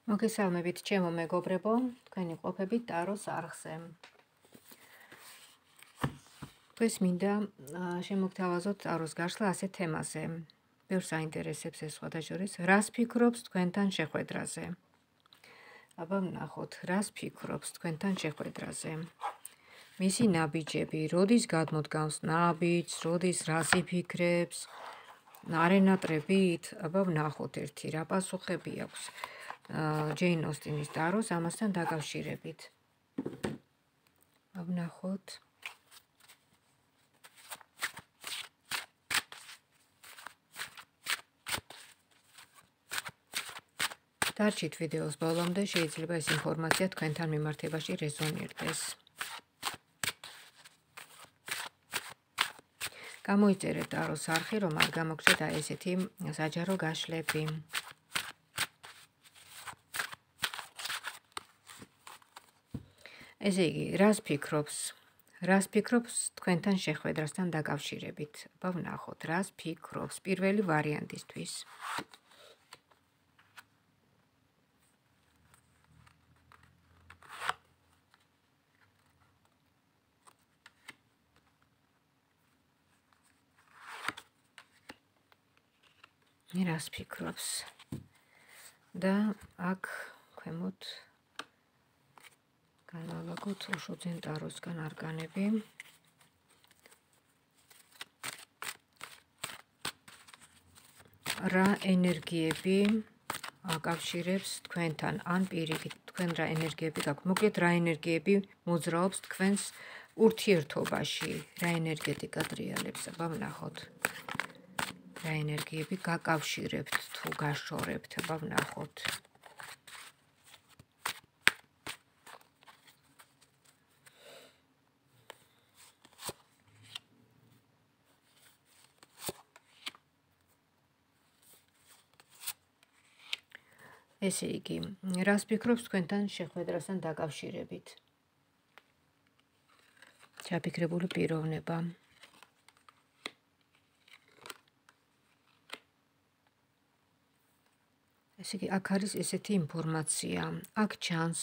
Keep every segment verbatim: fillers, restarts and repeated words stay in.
მოგესალმებით ჩემო მეგობრებო, თქვენი ყოფებით ტაროს არხზე. დღეს მინდა შემოგთავაზოთ ტაროს გაშლა ასეთ თემაზე. ბევრს აინტერესებს ეს სხვადასხვა, რას ფიქრობს თქვენთან შეხვედრაზე. აბა ვნახოთ, რას ფიქრობს თქვენთან შეხვედრაზე. მისი ნაბიჯები, როდის გადმოდგავს ნაბიჯს, როდის რას იფიქრებს, არენატრებით, აბა ვნახოთ ერთი რა პასუხები აქვს. ჯეინ ოსტინის ტაროს ამასთან დაკავშირებით. ვნახოთ. დარჩით ვიდეოს ბოლომდე, შეიძლება ეს ინფორმაცია თქვენთან მიმართებაში რეზონირდეს. გამოიწერეთ ტაროს არხი, რომ არ გამოგჩნდეთ აი ესეთი საჯარო გაშლები. ესე იგი, რას ფიქრობს? რას ფიქრობს თქვენთან შეხვედრასთან დაკავშირებით? აბა ვნახოთ, რას ფიქრობს პირველი ვარიანტისთვის. რას ფიქრობს? და აქ ქვემოთ განვალაგოთ ოშოძენ ტაროსგან არკანები. რა ენერგიები აკავშირებს თქვენთან, ან პირიქით თქვენ რა ენერგიები გაქვთ. მოკლედ რა ენერგიები მოძრაობს თქვენს ურთიერთობაში, რა ენერგეტიკა ტრიალებს, აბა ვნახოთ. რა ენერგიები გაკავშირებთ თუ გაშორებთ, აბა ვნახოთ. ესე იგი, რას ფიქრობს თქვენთან შეხვედრასთან დაკავშირებით? ჩაფიქრებული პიროვნება. ესე იგი, აქ არის ესეთი ინფორმაცია. აქ ჩანს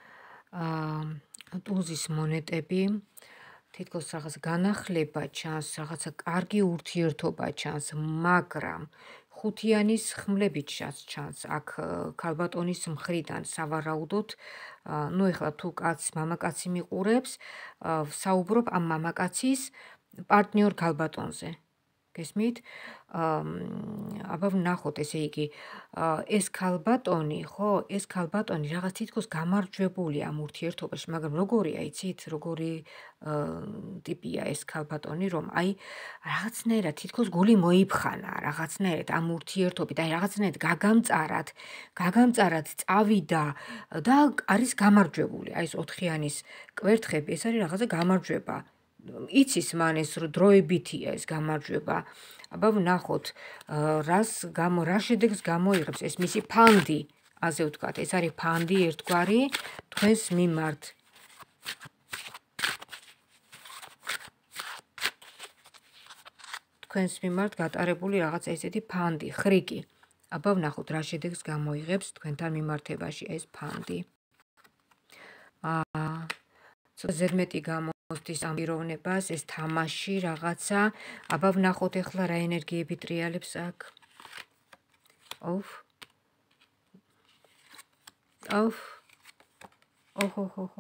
ტუზის მონეტები, თითქოს რაღაც განახლება ჩანს, რაღაცა კარგი ურთიერთობა ჩანს, მაგრამ ხუთიანის ხმლებიც ჩანს აქ ქალბატონის მხრიდან სავარაუდოდ, ну ეხლა თუ კაცს მამაკაცი მიყურებს, საუბრობ ამ მამაკაცის პარტნიორ ქალბატონზე. გესმით? აბა ვნახოთ, ესე იგი, ეს ქალბატონი, ხო, ეს ქალბატონი რაღაც თითქოს გამარჯვებულია ამ ურთიერთობაში, მაგრამ როგორია, იცით, როგორი ტიპია ეს ქალბატონი, რომ აი რაღაცნაირად თითქოს გული მოიფხანა, რაღაცნაირად ამ ურთიერთობით, აი რაღაცნაირად გაგამწარად, გაგამწარად წავიდა და არის გამარჯვებული. აი ეს ოთხიანის კვერთხები, ეს არის რაღაცა გამარჯვება. იცის მან ეს დროებითია ეს გამარჯვება. აბა ვნახოთ, რას გამო რა შედეგს გამოიღებს ეს მისი ფანდი, ასე ვთქვათ, ეს არის ფანდი ერთგვარი თქვენს მიმართ. თქვენს მიმართ გატარებული რაღაცა ესეთი ფანდი, ხრიკი. აბა ვნახოთ, რა შედეგს გამოიღებს თქვენთან მიმართებაში ეს ფანდი. აა ზედმეტი გამოსდის ამ პიროვნებას, ეს თამაში რაღაცა. აბა ვნახოთ ეხლა რა ენერგიები ტრიალებს აქ. ოф. ოф. ოჰოჰოჰო.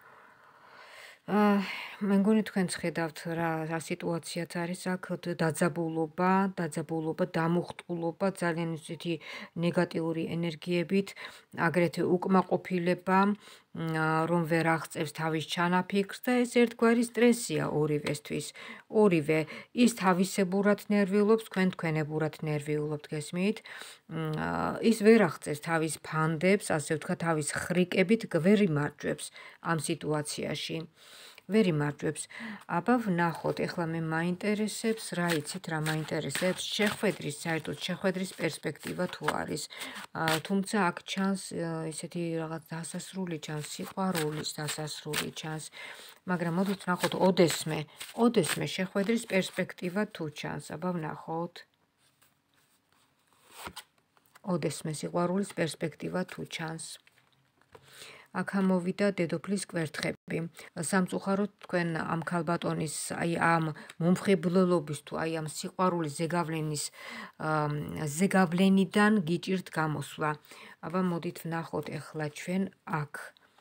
აა მე მგონი თქვენც ხედავთ რა რა სიტუაციაც არის აქ, დაძაბულობა, დაძაბულობა, დამუხტულობა, ძალიან ისეთი ნეგატიური ენერგიებით, აგრეთვე უკმაყოფილება, რომ ვერ აღწევს თავის ჩანაფიქრს და ეს ერთგვარი სტრესია ორივესთვის. ორივე ის თავისებურად ნერვიულობს, თქვენ თქვენებურად ნერვიულობთ, გესმით? ის ვერ აღწევს თავის ფანდებს, ასე ვთქვა, თავის ხრიკებით ვერ იმარჯვებს ამ სიტუაციაში. ვერ იმარჯვებს. აბა ვნახოთ, ეხლა მე მაინტერესებს, რა იცით, რა მაინტერესებს, შეხვედრის, საერთოდ შეხვედრის პერსპექტივა თუ არის. თუმცა აქ ჩანს ესეთი რაღაც დასასრული ჩანს, სიყვარულის დასასრული ჩანს. მაგრამ მოდით ვნახოთ ოდესმე, ოდესმე შეხვედრის პერსპექტივა თუ ჩანს, აბა ვნახოთ. ოდესმე სიყვარულის პერსპექტივა თუ ჩანს. აქ ამოვიდა დედოფლის კვერთხები. სამწუხაროდ თქვენ ამ ქალბატონის აი ამ მომხიბლელობის თუ აი ამ სიყვარულის ზეგავლენის ზეგავლენიდან გიჭირთ გამოსვლა. აბა მოდით ვნახოთ ახლა ჩვენ აქ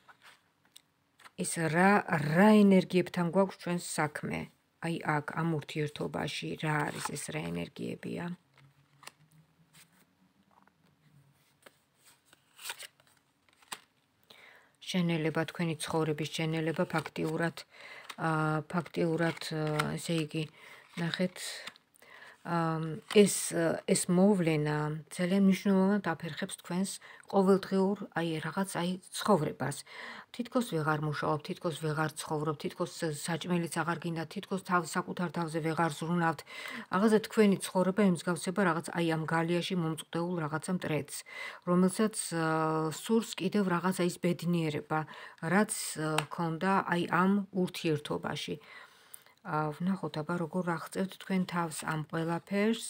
ეს რა რა ენერგიებთან გვაქვს ჩვენს საქმე. აი აქ ამ ურთიერთობაში რა არის ეს რა ენერგიებია? შენელება, თქვენი ცხოვრების შენელება ფაქტიურად ფაქტიურად ესე იგი ნახეთ ეს ეს მოვლენა ძალიან მნიშვნელოვნად აფერხებს თქვენს ყოველდღიურ აი რაღაც აი ცხოვრებას. თითქოს ვეღარ მუშაობთ, თითქოს ვეღარ ცხოვრობთ, თითქოს საჭმელიც აღარ გინდა, თითქოს თავის საკუთარ თავზე ვეღარ ზრუნავთ. რაღაცა თქვენი ცხოვრება ემსგავსება რაღაც აი ამ გალიაში მომწყდეულ რაღაცა მტრედს, რომელსაც სურს კიდევ რაღაცა ის ბედნიერება, რაც ქონდა აი ამ ურთიერთობაში. ვნახოთ აბა როგორ აღწევთ თქვენ თავს ამ ყველაფერს.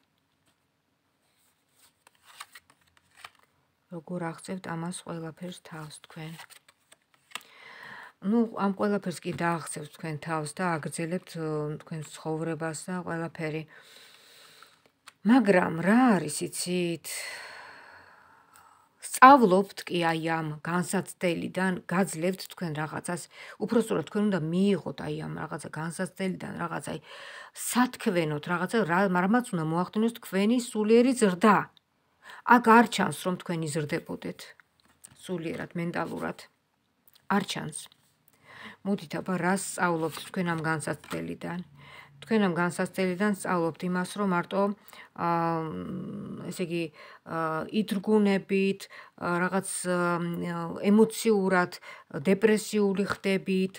როგორ აღწევთ ამას ყველაფერს თავს თქვენ. ну ამ ყველაფერს კი დააღწევთ თქვენ თავს და აგრძელებთ თქვენ ცხოვრებას და ყველაფერი. მაგრამ რა არის იცით? სწავლობთ კი აი ამ განსაცდელიდან, გაძლევთ თქვენ რაღაცას, უпростоრად თქვენ უნდა მიიღოთ აი ამ რაღაცა განსაცდელიდან, რაღაც აი სათქვენოთ რაღაცა, რამაც უნდა მოახდინოს თქვენი სულიერი ზრდა. აქ არ ჩანს რომ თქვენ იზრდებოდეთ სულიერად, მენტალურად. არ ჩანს. მოდით აბა რას სწავლობთ თქვენ ამ განსაცდელიდან? თქვენ ამ განსაცდელიდან სწავლობთ იმას, რომ მარტო ესე იგი იძრგუნებით, რაღაც ემოციურად დეპრესიული ხდებით,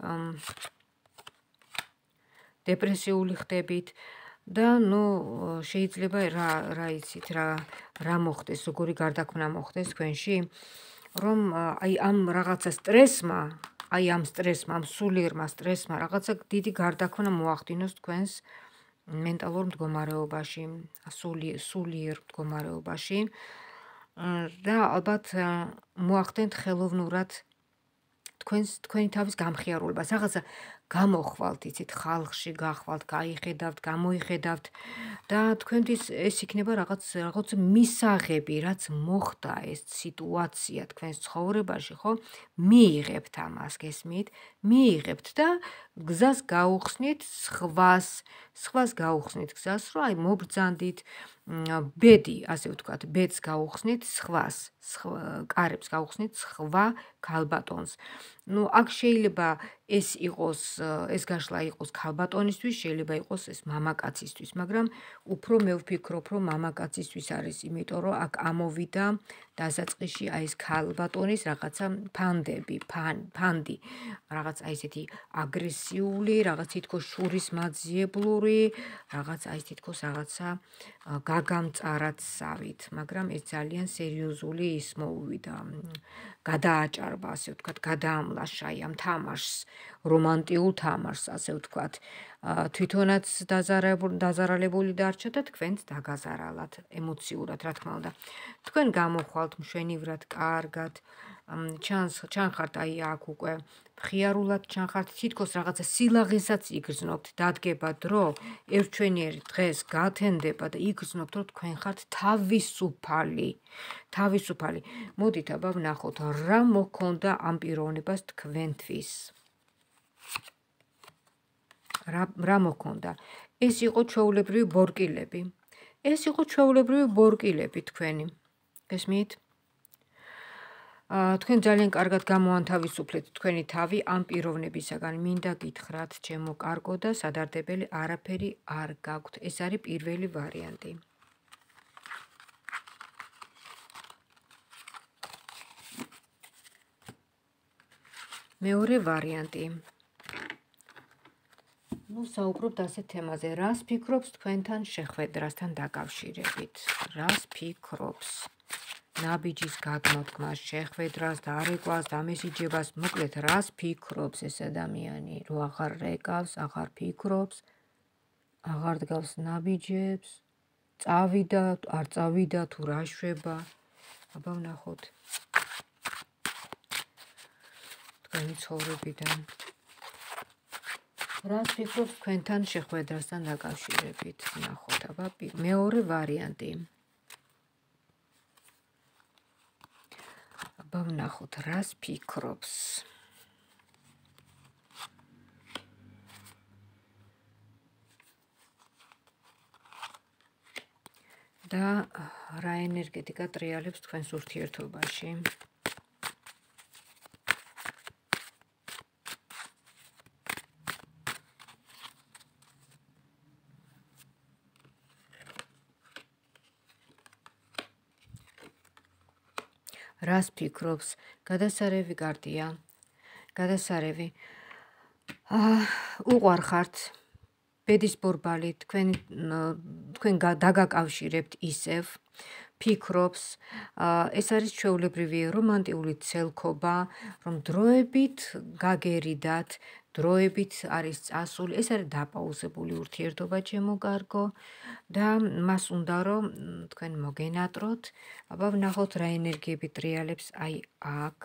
დეპრესიული ხდებით და ნუ შეიძლება რა რა იცით, რა რა მოხდეს, როგორი გარდაქმნა მოხდეს თქვენში, რომ აი ამ რაღაცა სტრესმა აი ამ სტრესმა, ამ სულიერმა სტრესმა რაღაცა დიდი გარდაქმნა მოახდინოს თქვენს მენტალურ მდგომარეობაში, სულიერ მდგომარეობაში და ალბათ მოახდენთ ხელოვნურად თქვენს თქვენი თავის გამხიარულებას, რაღაცა გამოხვალთ, იცით, ხალხში გახვალთ, გაიხედავთ, გამოიხედავთ და თქვენთვის ეს იქნება რაღაც რაღაც მისაღები, რაც მოხდა ეს სიტუაცია თქვენს ცხოვრებაში, ხო? მიიღებთ ამას, გესმით? მიიღებთ და გზას გაუხსნით სხვას, სხვას გაუხსნით გზას, რომ აი მობრძანდით, ბედი, ასე ვთქვათ, ბედს გაუხსნით სხვას, კარებს გაუხსნით სხვა ქალბატონს. ну აქ შეიძლება ეს იყოს, ეს გაშლა იყოს ქალბატონისთვის, შეიძლება იყოს ეს მამაკაცისთვის, მაგრამ უფრო მე ვფიქრობ, რომ მამაკაცისთვის არის, იმიტომ რომ აქ ამოვიდა დასაწყისში აი ეს ქალბატონის რაღაცა ფანდები, ფანდი, რაღაც აი ესეთი აგრესიული, რაღაც თითქოს შურისმაძიებლური, რაღაც აი თითქოს რაღაცა გაგამწარაცავით, მაგრამ ეს ძალიან სერიოზული ის მოუვიდა, გადააჭარბა, ასე ვთქვათ, გადაამლაშა ამ თამაშს, რომანტიულ თამაშს, ასე ვთქვათ, თვითონაც დაზარალებული დარჩა და თქვენც დაგაზარალათ ემოციურად, რა თქმა უნდა. თქვენ გამოხვალთ მშვენივრად, კარგად, ჩანს ჩანხართ აი აქ უკვე მხიარულად ჩანხართ, თითქოს რაღაცა სილაღესაც იგრძნობთ, დადგება დრო, ერთჩვენიერი დღეს გათენდება და იგრძნობთ, რომ თქვენ ხართ თავისუფალი, თავისუფალი. მოდით აბა ვნახოთ, რა მოქონდა ამ პიროვნებას თქვენთვის. რა რა მოქონდა? ეს იყო ჩვეულებრივი ბორკილები. ეს იყო ჩვეულებრივი ბორკილები თქვენი. გესმით? თქვენ ძალიან კარგად გამოანთავისუფლეთ თქვენი თავი ამ პიროვნებისაგან. მინდა გითხრათ, ჩემო კარგო და სადარდებელი, არაფერი არ გაქვთ. ეს არის პირველი ვარიანტი. მეორე ვარიანტი. ну საუბრობთ ასეთ თემაზე, რას ფიქრობს თქვენთან შეხვედრასთან დაკავშირებით? რას ფიქრობს? ნაბიჯის გადმოდგმას, შეხვედრას, დარეკვას, დამესიჯებას, მოკლედ რას ფიქრობს ეს ადამიანი? რომ აღარ რეკავს, აღარ ფიქრობს, აღარ დგავს ნაბიჯებს, წავიდა, არ წავიდა, თუ რა შვება. აბა ვნახოთ. თქვენი ცხოვრებიდან. რას ფიქრობთ თქვენთან შეხვედრასთან დაკავშირებით? ვნახოთ, აბა მეორე ვარიანტი. აბა ვნახოთ, რას ფიქრობს? და რა ენერგეტიკა ტრიალებს თქვენს ურთიერთობაში? რას ფიქრობს? გადასარევი კარტია. გადასარევი. უყვარხართ. ბედის ბორბალი, თქვენ თქვენ დაგაკავშირებთ ისევ, ფიქრობს, ეს არის ჩვეულებრივი რომანტიული ცელქობა, რომ დროებით გაგერიდათ, დროებით არის წასული, ეს არის დაპაუზებული ურთიერთობა, ჩემო კარგო და მას უნდა რომ თქვენ მოგენატროთ, აბა ვნახოთ რა ენერგიები ტრიალებს აი აქ.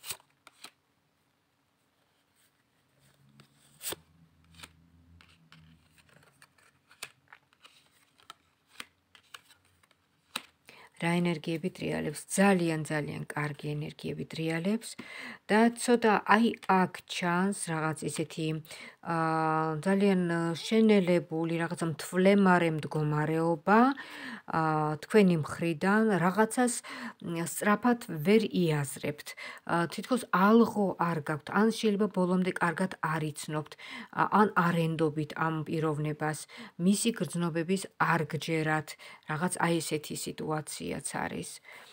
რა ენერგიები ტრიალებს, ძალიან ძალიან კარგი ენერგიები ტრიალებს და ცოტა აი აქ ჩანს რაღაც ისეთი ძალიან შენელებული, რაღაცა მთვლემარე მდგომარეობა თქვენი მხრიდან, რაღაცას სწრაფად ვერ იაზრებთ. თითქოს ალღო არ გაქვთ, ან შეიძლება ბოლომდე კარგად არ იცნობთ, ან არ ენდობით ამ პიროვნებას, მისი გრძნობების არ გჯერათ, რაღაც აი ესეთი სიტუაციაც არის.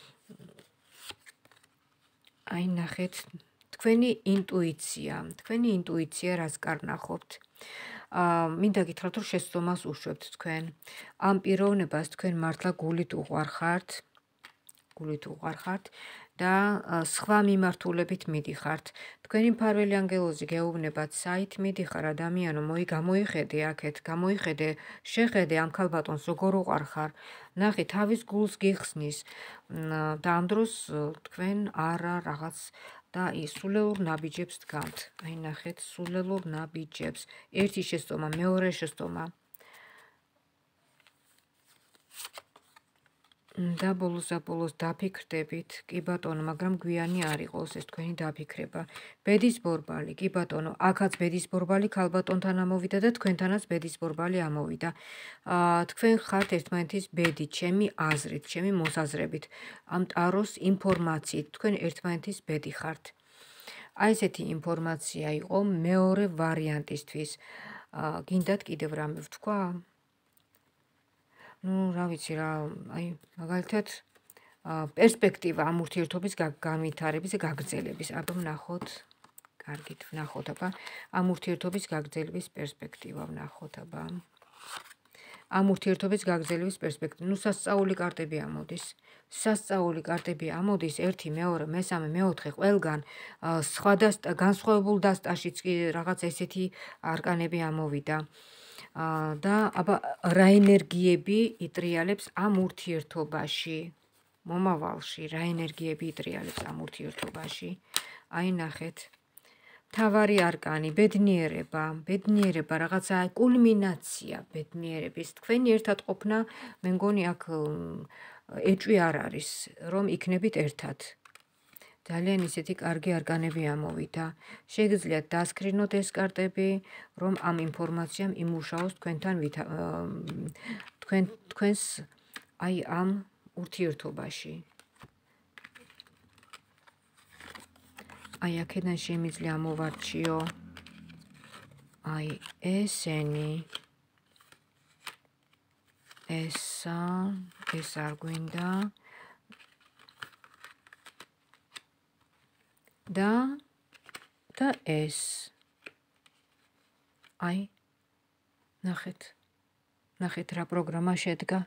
აი ნახეთ, თქვენი ინტუიცია, თქვენი ინტუიცია რას კარნახობთ? მინდა გითხრათ, რომ შესწომას უშვებთ თქვენ. ამ პიროვნებას თქვენ მართლა გულით უყვარხართ, გულით უყვარხართ და სხვა მიმართულებით მიდიხართ. თქვენი მფარველი ანგელოზი გეუბნებათ, საით მიდიხარ ადამიანო, მოი გამოიხედე აქეთ, გამოიხედე, შეხედე ამ ქალბატონს როგორ უყვარხარ. ნახე, თავის გულს გიხსნის და ამ დროს თქვენ არა რაღაც და სულელურ ნაბიჯებს დგამთ. აი ნახეთ, სულელურ ნაბიჯებს. ერთი შესწომა, მეორე შესწომა. და ბოლოს-აბოლოს დაფიქრდებით, კი ბატონო, მაგრამ გვიანი არ იყოს ეს თქვენი დაფიქრება. ბედის ბორბალი, კი ბატონო, აქაც ბედის ბორბალი ქალბატონთან ამოვიდა და თქვენთანაც ბედის ბორბალი ამოვიდა. თქვენ ხართ ერთმანეთის ბედი, ჩემი აზრით, ჩემი მოსაზრებით, ამ ტაროს ინფორმაციით, თქვენ ერთმანეთის ბედი ხართ. აი ესეთი ინფორმაცია იყო მეორე ვარიანტისთვის. გინდათ კიდევ რამე ვთქვა? ну, რა ვიცი რა, აი, მაგალითად, პერსპექტივა ამ ურთიერთობის განვითარების და გაგრძელების. აბა ვნახოთ, კარგით, ვნახოთ, აბა ამ ურთიერთობის გაგრძელების პერსპექტივა ვნახოთ, აბა. ამ ურთიერთობის გაგრძელების პერსპექტივა. ну, სასწაული კარტები ამოდის. სასწაული კარტები ამოდის ერთი, მეორე, მესამე, მეოთხე, ყველგან სხვადასხვა განსხვავებულ დასტაშიც კი რაღაც ესეთი არკანები ამოვიდა. და აბა რა ენერგიები იტრიალებს ამ ურთიერთობაში, მომავალში, რა ენერგიები იტრიალებს ამ ურთიერთობაში. აი ნახეთ, მთავარი არკანი, ბედნიერება, ბედნიერება, რაღაცა კულმინაცია ბედნიერების. თქვენი ერთად ყოფნა, მე მგონი აქ ეჭვი არ არის, რომ იქნებით ერთად. ძალიან ისეთი კარგი არკანები ამოვიდა. შეგიძლიათ დასკრინოთ ეს კარტები, რომ ამ ინფორმაციამ იმუშაოს თქვენთან თქვენ თქვენს აი ამ ურთიერთობაში. აი აქედან შემიძლია მოვარჩიო აი ესენი. ესა, ეს არ გვინდა. და და ეს აი ნახეთ ნახეთ რა პროგრამა შედგა.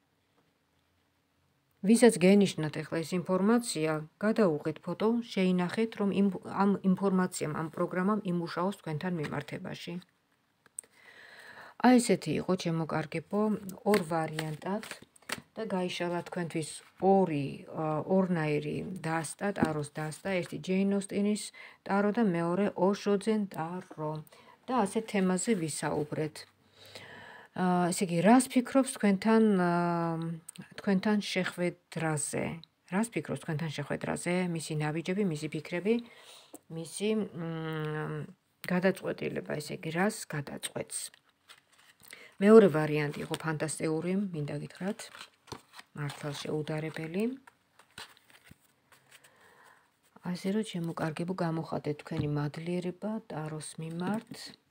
ვისაც გენიშნათ ახლა ეს ინფორმაცია, გადაუღეთ ფოტო, შეინახეთ, რომ ამ ინფორმაციამ, ამ პროგრამამ იმუშაოს თქვენთან მიმართებაში. აი ესეთი იყო ჩემო-კარგებო, ორ ვარიანტად და გაიშალა თქვენთვის ორი ორნაირი დასტა, ტაროს დასტა, ერთი ჯეინ ოსტინის ტარო და მეორე ოშოძენ ტარო და ასე თემაზე ვისაუბრეთ. ესე იგი, რას ფიქრობს თქვენთან თქვენთან შეხვედრაზე? რას ფიქრობს თქვენთან შეხვედრაზე? მისი ნაბიჯები, მისი ფიქრები, მისი გადაწყვეტილება, ესე იგი, რას გადაწყვეტს? მეორე ვარიანტი იყო ფანტასტიკური, მინდა გითხრათ, მართლა შეუდარებელი. ასე რომ ჩემო-კარგებო, გამოხატეთ თქვენი მადლიერება ტაროს მიმართ.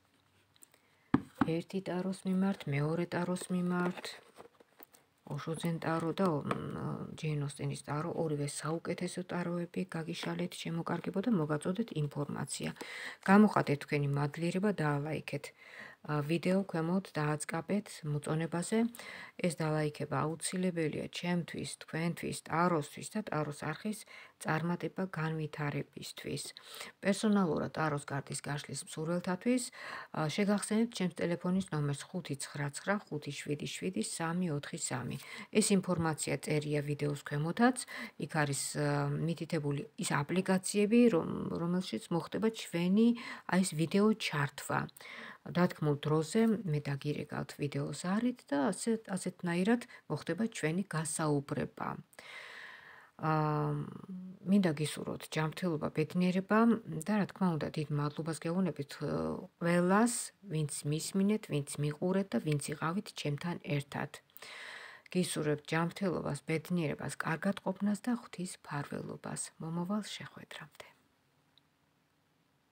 ერთი ტაროს მიმართ, მეორე ტაროს მიმართ, ოშოძენ ტარო და ჯეინ ოსტინის ტარო, ორივე საუკეთესო ტაროები გაგიშალეთ ჩემო-კარგებო და მოგაწოდეთ ინფორმაცია. გამოხატეთ თქვენი მადლიერება, დაალაიქეთ ვიდეო ქვემოთ, დააწყაბეთ მოწონებაზე. ეს დალაიქება აუცილებელია ჩემთვის, თქვენთვის, ტაროსთვის და ტაროს არხის წარმატება განვითარებისთვის. პერსონალურად ტაროს კარტის გაშლის მსურველთათვის შეგახსენებთ ჩემს ტელეფონის ნომერს ხუთი ცხრა ცხრა ხუთი შვიდი შვიდი სამი ოთხი სამი. ეს ინფორმაცია წერია ვიდეოს ქვემოთაც. იქ არის მითითებული ის აპლიკაციები, რომელშიც მოხდება ჩვენი აი ეს ვიდეო ჩართვა. დათქმულ დროზე მე დაგირეკავთ ვიდეოს არით და ასე ასეთნაირად მოხდება ჩვენი გასაუბრება. აა მინდა გისურვოთ ჯანმრთელობა, ბედნიერება და რა თქმა უნდა დიდ მადლობას გეუბნებით ყველას, ვინც მისმინეთ, ვინც მიყურეთ და ვინც იყავით ჩემთან ერთად. გისურვებთ ჯანმრთელობას, ბედნიერებას, კარგად ყოფნას და ღვთის მფარველობას. მომავალ შეხვედრამდე.